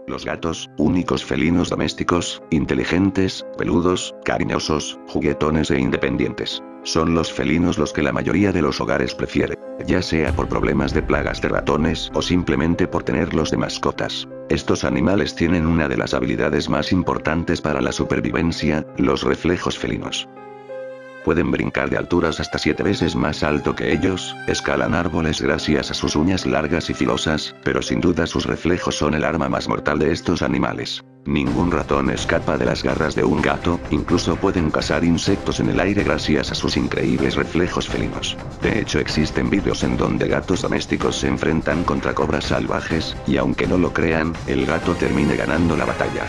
Los gatos, únicos felinos domésticos, inteligentes, peludos, cariñosos, juguetones e independientes. Son los felinos los que la mayoría de los hogares prefiere, ya sea por problemas de plagas de ratones o simplemente por tenerlos de mascotas. Estos animales tienen una de las habilidades más importantes para la supervivencia, los reflejos felinos. Pueden brincar de alturas hasta 7 veces más alto que ellos, escalan árboles gracias a sus uñas largas y filosas, pero sin duda sus reflejos son el arma más mortal de estos animales. Ningún ratón escapa de las garras de un gato, incluso pueden cazar insectos en el aire gracias a sus increíbles reflejos felinos. De hecho existen vídeos en donde gatos domésticos se enfrentan contra cobras salvajes, y aunque no lo crean, el gato termina ganando la batalla.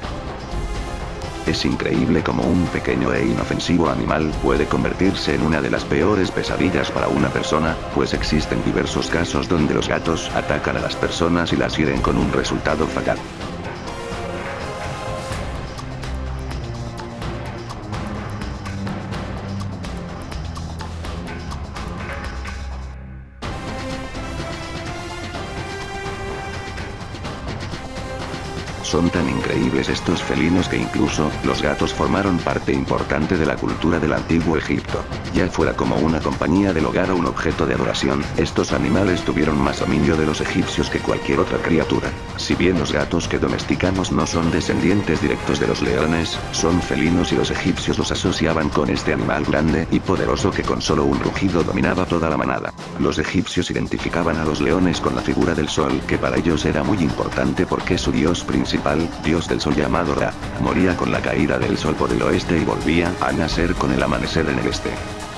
Es increíble cómo un pequeño e inofensivo animal puede convertirse en una de las peores pesadillas para una persona, pues existen diversos casos donde los gatos atacan a las personas y las hieren con un resultado fatal. Son tan increíbles estos felinos que incluso, los gatos formaron parte importante de la cultura del antiguo Egipto. Ya fuera como una compañía del hogar o un objeto de adoración, estos animales tuvieron más dominio de los egipcios que cualquier otra criatura. Si bien los gatos que domesticamos no son descendientes directos de los leones, son felinos y los egipcios los asociaban con este animal grande y poderoso que con solo un rugido dominaba toda la manada. Los egipcios identificaban a los leones con la figura del sol, que para ellos era muy importante porque su dios principal, dios del sol llamado Ra, moría con la caída del sol por el oeste y volvía a nacer con el amanecer en el este.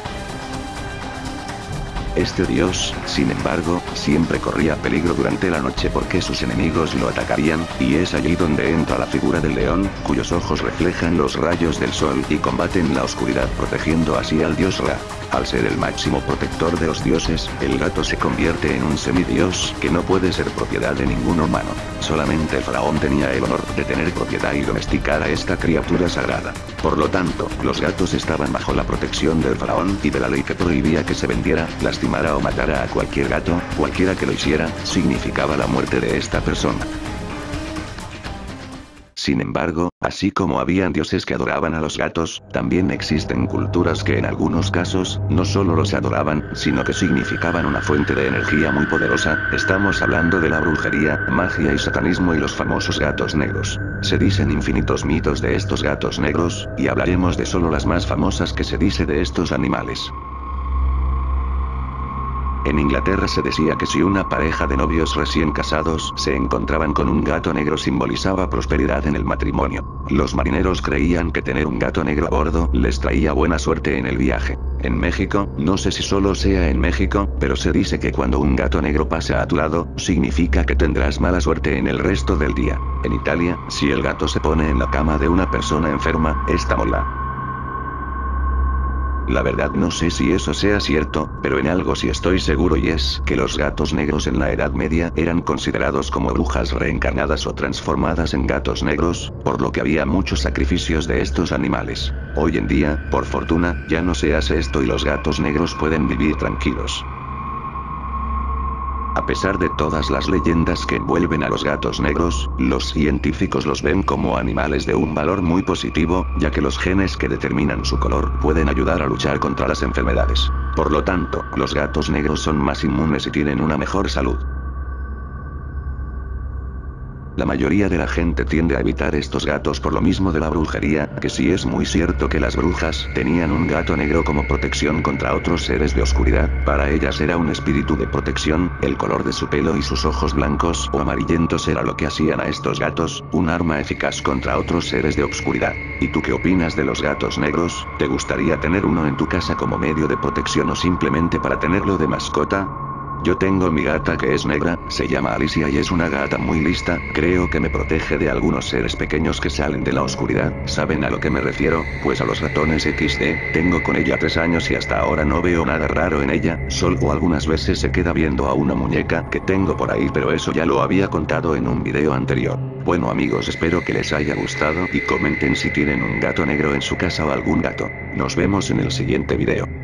Este dios, sin embargo, siempre corría peligro durante la noche porque sus enemigos lo atacarían, y es allí donde entra la figura del león, cuyos ojos reflejan los rayos del sol y combaten la oscuridad protegiendo así al dios Ra. Al ser el máximo protector de los dioses, el gato se convierte en un semidios que no puede ser propiedad de ningún humano. Solamente el faraón tenía el honor de tener propiedad y domesticar a esta criatura sagrada. Por lo tanto, los gatos estaban bajo la protección del faraón y de la ley que prohibía que se vendiera, lastimara o matara a cualquier gato, cualquiera que lo hiciera, significaba la muerte de esta persona. Sin embargo, así como habían dioses que adoraban a los gatos, también existen culturas que en algunos casos, no solo los adoraban, sino que significaban una fuente de energía muy poderosa. Estamos hablando de la brujería, magia y satanismo y los famosos gatos negros. Se dicen infinitos mitos de estos gatos negros, y hablaremos de solo las más famosas que se dice de estos animales. En Inglaterra se decía que si una pareja de novios recién casados se encontraban con un gato negro simbolizaba prosperidad en el matrimonio. Los marineros creían que tener un gato negro a bordo les traía buena suerte en el viaje. En México, no sé si solo sea en México, pero se dice que cuando un gato negro pasa a tu lado, significa que tendrás mala suerte en el resto del día. En Italia, si el gato se pone en la cama de una persona enferma, esta mola. La verdad no sé si eso sea cierto, pero en algo sí estoy seguro y es que los gatos negros en la Edad Media eran considerados como brujas reencarnadas o transformadas en gatos negros, por lo que había muchos sacrificios de estos animales. Hoy en día, por fortuna, ya no se hace esto y los gatos negros pueden vivir tranquilos. A pesar de todas las leyendas que envuelven a los gatos negros, los científicos los ven como animales de un valor muy positivo, ya que los genes que determinan su color pueden ayudar a luchar contra las enfermedades. Por lo tanto, los gatos negros son más inmunes y tienen una mejor salud. La mayoría de la gente tiende a evitar estos gatos por lo mismo de la brujería, que sí es muy cierto que las brujas tenían un gato negro como protección contra otros seres de oscuridad, para ellas era un espíritu de protección, el color de su pelo y sus ojos blancos o amarillentos era lo que hacían a estos gatos, un arma eficaz contra otros seres de oscuridad. ¿Y tú qué opinas de los gatos negros? ¿Te gustaría tener uno en tu casa como medio de protección o simplemente para tenerlo de mascota? Yo tengo mi gata que es negra, se llama Alicia y es una gata muy lista, creo que me protege de algunos seres pequeños que salen de la oscuridad. ¿Saben a lo que me refiero? Pues a los ratones XD, tengo con ella 3 años y hasta ahora no veo nada raro en ella, solo algunas veces se queda viendo a una muñeca que tengo por ahí, pero eso ya lo había contado en un video anterior. Bueno amigos, espero que les haya gustado y comenten si tienen un gato negro en su casa o algún gato. Nos vemos en el siguiente video.